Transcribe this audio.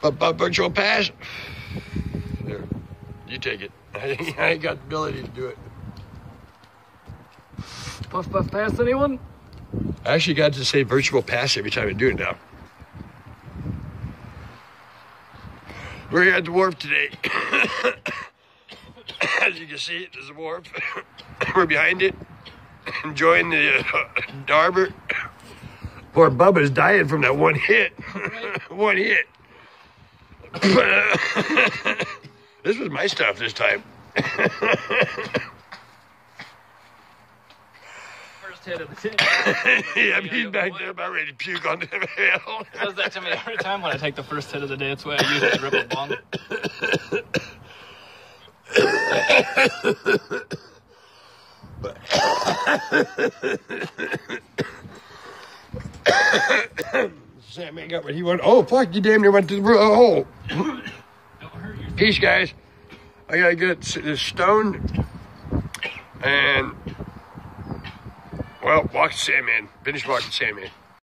But virtual pass. There, you take it. I ain't got the ability to do it. Puff pass, anyone? I actually got to say virtual pass every time I do it now. We're here at the wharf today. As you can see, there's a wharf. We're behind it, enjoying the harbor. Poor Bubba's dying from that one hit. One hit. This was my stuff this time. First hit of the day. Yeah, he's back there about ready to puke on the hill. He does that to me every time when I take the first hit of the day. It's the way I use it to rip a bong. Sam ain't got what he wanted. Oh, fuck, you damn near went to the hole. Peace, guys. I gotta get this stone and, well, walk the sand man. Finish walking the sand man.